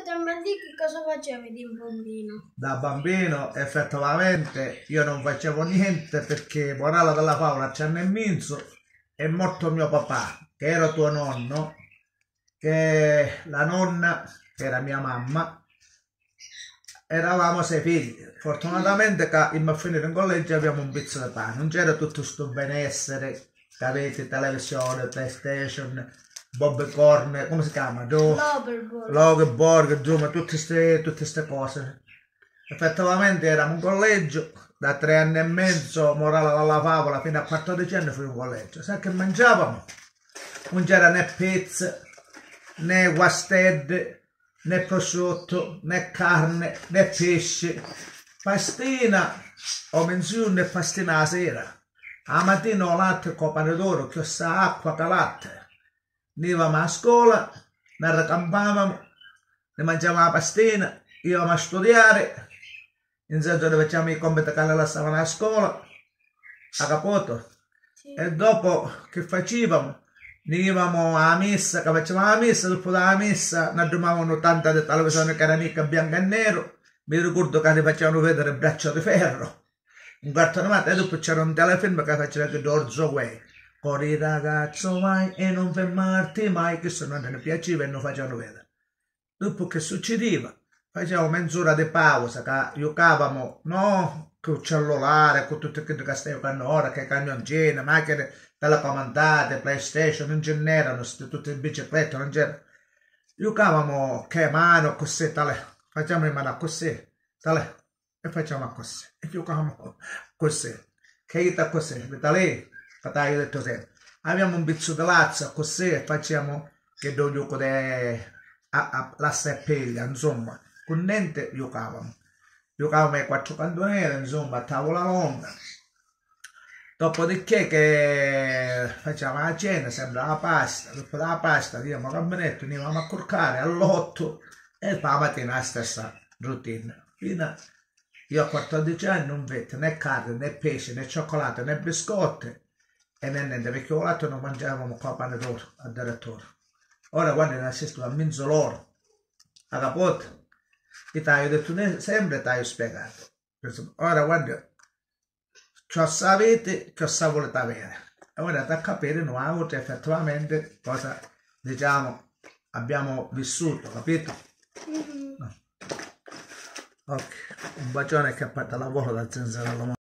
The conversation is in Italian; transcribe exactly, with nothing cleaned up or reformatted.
esattamente che cosa facevi di bambino? Da bambino effettivamente io non facevo niente perché, morale della favola, ci hanno immenso, è morto mio papà, che era tuo nonno, che la nonna, che era mia mamma, eravamo sei figli. Fortunatamente che in finito in collegio abbiamo un pezzo di pane, non c'era tutto questo benessere, capite, televisione, PlayStation, Bob Corn, come si chiama? Loverborg, insomma, tutte queste cose. Effettivamente eravamo in collegio, da tre anni e mezzo, morale dalla favola, fino a quattordici anni fui in collegio. Sai che mangiavamo? Non c'era né pizza, né guastette, né prosciutto, né carne, né pesce. Pastina o menzione e pastina la sera. La mattina ho latte con pane d'oro, che sa acqua che latte. Andavamo a scuola, ne raccampavamo, ne mangiavamo la pastina, ivamo a studiare, in senso che facciamo i compiti che le stavano a scuola, a capoto. Sì. E dopo che facevamo, andavamo alla messa, che facevamo la messa, dopo la messa ne dormivamo tanta di televisione che era mica bianco e nero, mi ricordo che ne facevano vedere il braccio di ferro, un quarto di mattina, e dopo c'era un telefilm che faceva che d'Orzo Way. Corri ragazzo vai e non fermarti mai, che se non ne piaceva e non facevano vedere. Dopo che succedeva? Facevamo mezz'ora di pausa, che giocavamo, no, con il cellulare, con tutto quello che stavano ora, che camioncine, macchine telecomandate, PlayStation, non ce n'erano, tutte le biciclette, non c'era. Giocavamo che mano, così, tale, facciamo in mano così, tale, e facciamo così, e giocavamo così, che io così, tale. Io ho detto sempre, abbiamo un pezzo di lazza così e facciamo che do gioco la seppiglia, insomma, con niente giocavamo. Giocavamo ai quattro cantoniere, insomma, a tavola longa. Dopodiché che facciamo la cena, sembra la pasta, dopo la pasta andiamo a caminetto, andiamo a corcare all'otto e poi la mattina la stessa routine. Fino io a quattordici anni non vedo né carne, né pesce, né cioccolato, né biscotti. E niente, perché ho lato non mangiavamo qua pane d'oro addirittura. Ora quando ne assisto a mezzo loro, a capoto, io ti ho detto sempre, ti ho spiegato. Ora guarda, ciò sapete, che cosa volete avere. E ora da capire noi effettivamente cosa, diciamo, abbiamo vissuto, capito? No. Ok, un bacione che ha fatto lavoro dal senso della